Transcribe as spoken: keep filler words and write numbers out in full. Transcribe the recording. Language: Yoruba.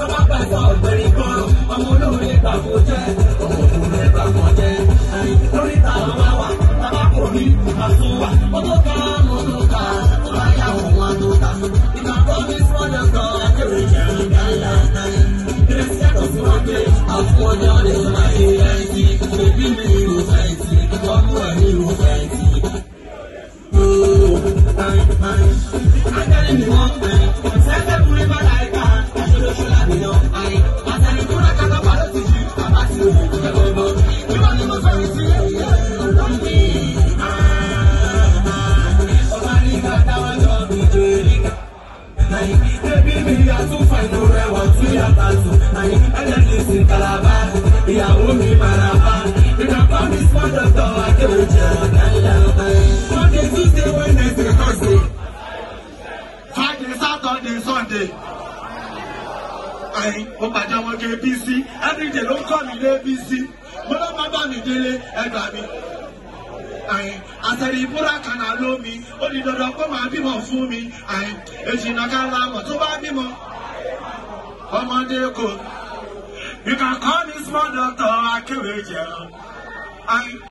tó bá pẹ̀sọ̀ ọ̀gbẹ̀rì kan ọmọ olóore gbàgbó jẹ́ ọmọ olóore gbàgbó jẹ́ lórí ta ọba wa bàbá kò rí àtúwà ó tó ká mo tó ká tó bá yà wọ́n wá tó ká ìgbà tó ní sọ́dọ̀ kan akéwì jẹ́ ìgbàlá ìrẹsì ẹ̀kọ́ sí wọn pé àfún ọjọ́ ní ọmọ ayé ẹ̀ǹtì bèbí mi ní ìlú fẹ̀ǹtì ọmọ ẹ̀ ní ìlú fẹ̀ǹtì. Angẹ́lì ni wọ́n pè é sẹ́sẹ́ fún ibà láìka aṣọ́lóṣù láti yan ayé àtẹnudúrà kákápá ló ti jí bàbá tí ó wù ẹ́ gbogbo ìwọ ni mo fẹ́ràn sí ẹ̀yẹ ọ̀dọ́ mi. Ọba nígbà táwọn lọ bí jẹ́ nígbà. Bébí mi àtúfà inú rẹ̀ wọ́n tún yàtà tún. Ẹ̀jẹ̀ ti sin kalaba, ìyàwó mi maraba. Ìjọba mi sọ́dọ̀ tọ́ akéwì jẹ́ ọ̀gá ńlá. Monday, Tuesday, Wednesday, Thursday. Friday, Saturday, Sunday. Ayin, mo pàdé àwọn K B C. Everyday ló ń kọ́ mi lé B C. Mo lọ́ máa bá mi délé ẹgbà mi. Ayin, àtẹ̀rí ìbúra kànáà ló mi. Ó di dandan kó máa bímọ fún mi. Ayin, èjì náà ká lámọ̀ tó bá bímọ. Ọmọdé kò. You can call me small doctor, akéwì jẹun. Ayin.